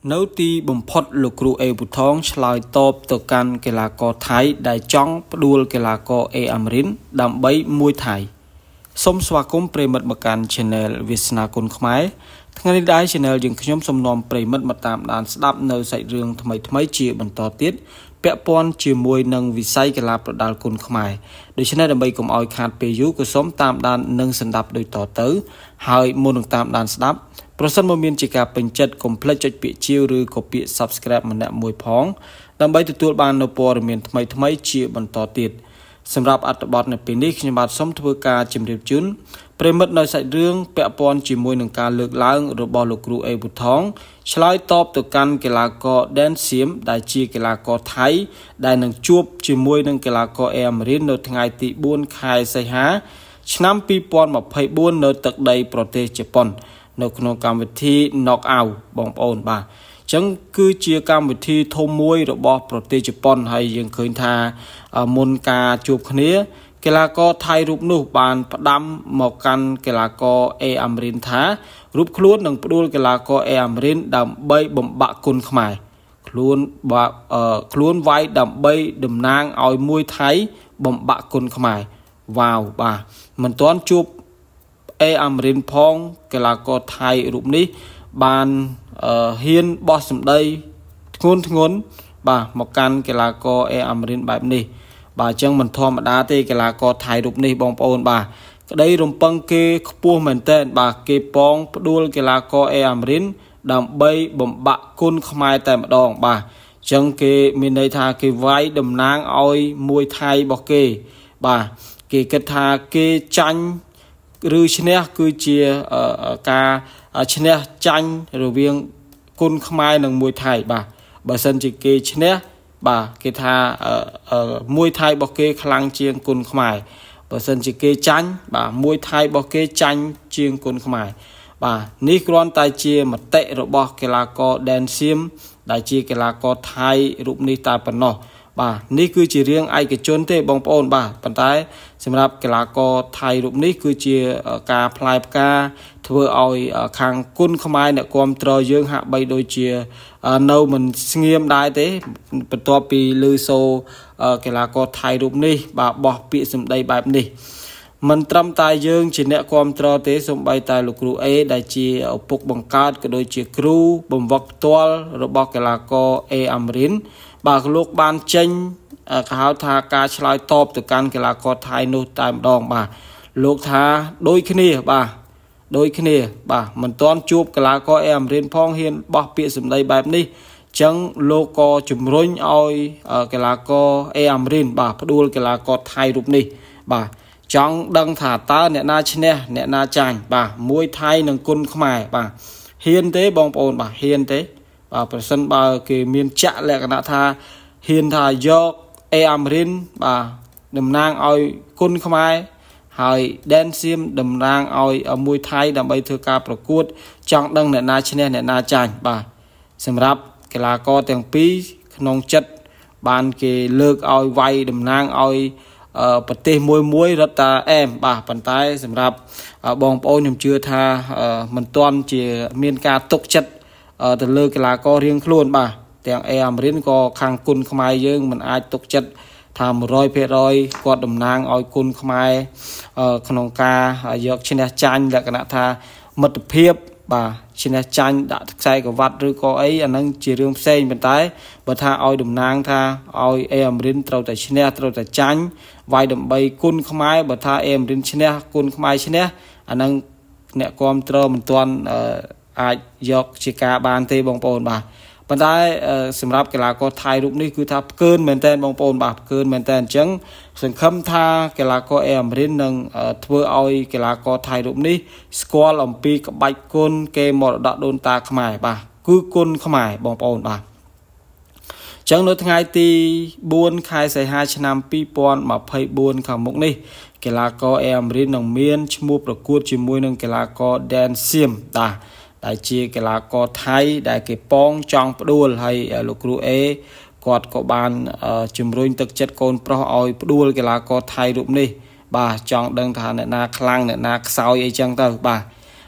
នៅទីបំផុតលោកគ្រូអេវូថងឆ្លើយតបទៅកាន់កីឡាករថៃដែលចង់ផ្ដួលកីឡាករអេអាមរិនដើម្បីមួយថៃសូមស្វាគមន៍ប្រិមិត្តមកកាន់ Channel វាសនាគុណខ្មែរថ្ងៃនេះដែរ Channel យើងខ្ញុំសូមនាំប្រិមិត្តមកតាមដានស្ដាប់នៅសាច់រឿងថ្មីៗជាបន្តទៀតពាក់ព័ន្ធជាមួយនឹងវិស័យកីឡាប្រដាល់គុណខ្មែរដូច្នេះដើម្បីកុំឲ្យខាតពេលយូរក៏សូមតាមដាននិងស្ដាប់ដូចតទៅហើយមុននឹងតាមដានស្ដាប់ប្រសិនបើមានជាការពេញចិត្តកុំភ្លេចចុចពាក្យជាវឬក៏ពាក្យ Subscribe ម្នាក់មួយផងដើម្បីទទួលបាននូវព័ត៌មានថ្មីៗជាបន្តទៀតសម្រាប់អត្ថបទនៅពេលនេះខ្ញុំបាទសូមធ្វើការជម្រាបជូនប្រិមិត្តនៅសាច់រឿងពាក់ព័ន្ធជាមួយនឹងការលើកឡើងរបស់លោកគ្រូអេវូថងឆ្លើយតបទៅកាន់កីឡាករដែនសៀមដែលជាកីឡាករថៃដែលនឹងជួបជាមួយនឹងកីឡាករអេអាមរិននៅថ្ងៃទី4ខែសីហាឆ្នាំ2024នៅទឹកដីប្រទេសជប៉ុននៅក្នុងកម្មវិធី Knock Out បងប្អូនបាទអញ្ចឹងគឺជាកម្មវិធីធំមួយរបស់ប្រទេសជប៉ុនហើយយើងឃើញថាមុនការជួបគ្នាកីឡាករថៃរូបនោះបានផ្ដាំមកកាន់កីឡាករអេអាមរិនថារូបខ្លួននឹងផ្ដួលកីឡាករអេអាមរិនដើម្បីបំបាក់គុណខ្មែរខ្លួនវាយដើម្បីតំណាងឲ្យមួយថៃបំបាក់គុណខ្មែរវ៉ាវបាទមិនទាន់ជួបអេអាមរិនផងកីឡាករថៃរូបនេះបានហ៊ានបោះសម្ដីធ្ងន់បាទមកកាន់កីឡាករអេអាមរិនបែបនេះបាទអញ្ចឹងមិនធម្មតាទេកីឡាករថៃរូបនេះបងប្អូនបាទក្តីរំពឹងគេខ្ពស់មែនតើបាទគេប៉ងផ្ដួលកីឡាករអេអាមរិនដើម្បីបំបាក់គុណខ្មែរតែម្ដងបាទអញ្ចឹងគេមានន័យថាគេវាយតំណាងឲ្យមួយថៃរបស់គេបាទគេគិតថាគេចាញ់ឬឈ្នះគឺជាការឈ្នះចាញ់រវាងគុណខ្មែរនិងមួយថៃបាទបើសិនជាគេឈ្នះបាទគេថាមួយថៃរបស់គេខ្លាំងជាងគុណខ្មែរបើសិនជាគេចាញ់បាទមួយថៃរបស់គេចាញ់ជាងគុណខ្មែរបាទនេះគ្រាន់តែជាមតិរបស់កីឡាករដែនសៀមដែលជាកីឡាករថៃរូបនេះតែប៉ុណ្ណោះបាទនេះគឺជារឿងឯកជនទេបងប្អូនបាទប៉ុន្តែសម្រាប់កីឡាករថៃរូបនេះគឺជាការផ្លែផ្កាធ្វើឲ្យខាងគុណខ្មែរអ្នកគាំទ្រយើងហាក់បីដូចជានៅមិនស្ងៀមដែរទេបន្ទាប់ពីឮសូរកីឡាករថៃរូបនេះបាទបោះពាក្យសម្ដីបែបនេះមិនត្រឹមតែយើងជាអ្នកគាំទ្រទេសូម្បីតែលោកគ្រូអេដែលជាឪពុកបង្កើតក៏ដូចជាគ្រូបង្វឹកផ្ទាល់របស់កីឡាករអេអាមរិនបាទលោកបានចេញគេហៅថាការឆ្លើយតបទៅកាន់កីឡាករថៃនោះតែម្ដងបាទលោកថាដូចគ្នាបាទដូចគ្នាបាទមិនទាន់ជួបកីឡាករអេអាមរិនផងហ៊ានបោះពាក្យសម្ដីបែបនេះអញ្ចឹងលោកក៏ជំរុញឲ្យកីឡាករអេអាមរិនបាទផ្ដួលកីឡាករថៃរូបនេះបាទចង់ដឹងថាតើអ្នកណាឈ្នះអ្នកណាចាញ់បាទមួយថៃនិងគុណខ្មែរបាទហ៊ានទេបងប្អូនបាទហ៊ានទេបាទប្រសិនបើគេមានចាក់លក្ខណៈថាហ៊ានថាយកអេអាមរិនបាទតំណាងឲ្យគុណខ្មែរហើយដែនសៀមតំណាងឲ្យមួយថៃដើម្បីធ្វើការប្រកួតចង់ដឹងអ្នកណាឈ្នះអ្នកណាចាញ់បាទសម្រាប់កីឡាករទាំងពីរក្នុងចិត្តបានគេលើកឲ្យវាយតំណាងឲ្យប្រទេសមួយរត់តាអែមបាទប៉ុន្តែសម្រាប់បងប្អូនខ្ញុំជឿថាមិនទាន់ជាមានការទុកចិត្តទៅលើកីឡាកររៀងខ្លួនបាទទាំងអេអាមរិនក៏ខាងគុណខ្មែរយើងមិនអាចទុកចិត្តថា 100% គាត់តំណាងឲ្យគុណខ្មែរក្នុងការយកឈ្នះចាញ់លក្ខណៈថាមិត្តភាពបាទឈ្នះចាញ់ដាក់ខ្សែក្រវ៉ាត់ឬក៏អីអាហ្នឹងជារឿងផ្សេងប៉ុន្តែបើថាឲ្យតំណាងថាឲ្យអេអាមរិនត្រូវតែឈ្នះត្រូវតែចាញ់វាយដើម្បីគុណខ្មែរបើថាអេអាមរិនឈ្នះគុណខ្មែរឈ្នះអាហ្នឹងអ្នកគាំទ្រមិនទាន់អាចយកជាការបានទេបងប្អូនបាទប៉ុន្តែសម្រាប់កីឡាករថៃរូបនេះគឺថាផ្កើនមែនតើបងប្អូនបាទផ្កើនមែនតើអញ្ចឹងសង្ឃឹមថាកីឡាករអេអាមរិននឹងធ្វើឲ្យកីឡាករថៃរូបនេះស្គាល់អំពីក្បាច់គុណគេមរតកដូនតាខ្មែរបាទគឺគុណខ្មែរបងប្អូនបាទអញ្ចឹងនៅថ្ងៃទី4ខែសីហាឆ្នាំ2024ខាងមុខនេះកីឡាករអេអាមរិននឹងមានឈ្មោះប្រកួតជាមួយនឹងកីឡាករដែនសៀមដែលជាកីឡាករថៃដែលគេប៉ងចង់ផ្ដួលហើយលោកគ្រូអេគាត់ក៏បានជំរុញទឹកចិត្តកូនប្រុសឲ្យផ្ដួលកីឡាករថៃរូបនេះបាទចង់ដឹងថាអ្នកណាខ្លាំងអ្នកណាខ្សោយអីចឹងទៅបាទ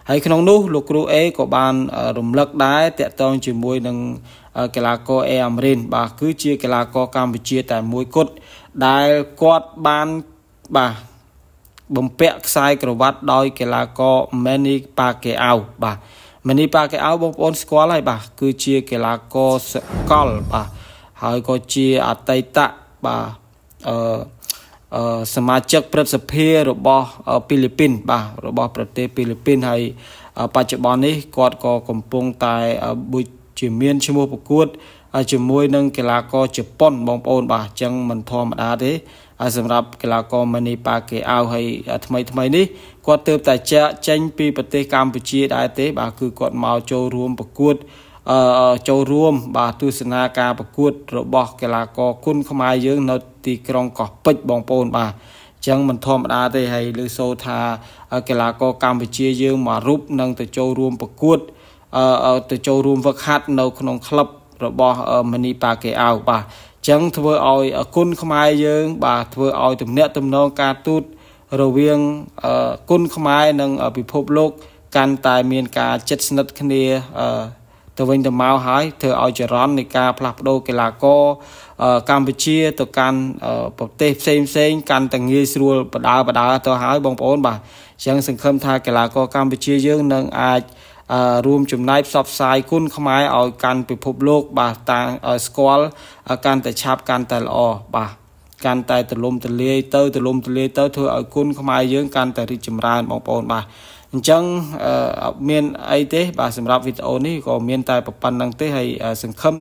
ហើយក្នុងនោះលោកគ្រូអេក៏បានរំលឹកដែរតាក់ទងជាមួយនឹងកីឡាករអេអាមរិនបាទគឺជាកីឡាករកម្ពុជាតែមួយគត់ដែលគាត់បានបាទបំពាក់ខ្សែក្រវ៉ាត់ដោយកីឡាករ Manny Pacquiao បាទ Manny Pacquiao បងប្អូនស្គាល់ហើយបាទគឺជាកីឡាករសកលបាទហើយក៏ជាអតីតបាទសមាជិកព្រឹទ្ធសភារបស់ហ្វីលីពីនបាទរបស់ប្រទេសហ្វីលីពីនហើយបច្ចុប្បន្ននេះគាត់ក៏កំពុងតែជាមានឈ្មោះប្រកួតជាមួយនឹងកីឡាករជប៉ុនបងប្អូនបាទអញ្ចឹងមិនធម្មតាទេសម្រាប់កីឡាករ Manny Pacquiao ហើយថ្មីនេះគាត់ទើបតែចេញពីប្រទេសកម្ពុជាដែរទេបាទគឺគាត់មកចូលរួមប្រកួតចូលរួមបាទទស្សនាការប្រកួតរបស់កីឡាករគុនខ្មែរយើងនៅទីក្រុងកោះពេជ្របងប្អូនបាទអញ្ចឹងមិនធម្មតាទេហើយលើសូថាកីឡាករកម្ពុជាយើងមួយរូបនឹងទៅចូលរួមប្រកួតទៅចូលរួមវឹកហាត់នៅក្នុងក្លឹបរបស់ Manny Pacquiao បាទអញ្ចឹងធ្វើឲ្យគុនខ្មែរយើងបាទធ្វើឲ្យទំនាក់ទំនងការទូតរវាងគុនខ្មែរនិងពិភពលោកកាន់តែមានការជិតស្និទ្ធគ្នាទៅវិញទៅមកហើយធ្វើឲ្យចរន្តនៃការផ្លាស់ប្ដូរកីឡាករកម្ពុជាទៅកាន់ប្រទេសផ្សេងកាន់តែងាយស្រួលបដាទៅហើយបងប្អូនបាទអញ្ចឹងសង្ឃឹមថាកីឡាករកម្ពុជាយើងនឹងអាចរួមចំណែកផ្សព្វផ្សាយគុនខ្មែរឲ្យកាន់ពិភពលោកបាទតាំងស្គាល់កាន់តែឆាប់កាន់តែល្អបាទកាន់តែទូលំទូលាយទៅធ្វើឲ្យគុនខ្មែរយើងកាន់តែរីកចម្រើនបងប្អូនបាទអញ្ចឹងមានអីទេបាទសម្រាប់វីដេអូនេះក៏មានតែប៉ុណ្្នឹងទេហើយសង្ឃឹម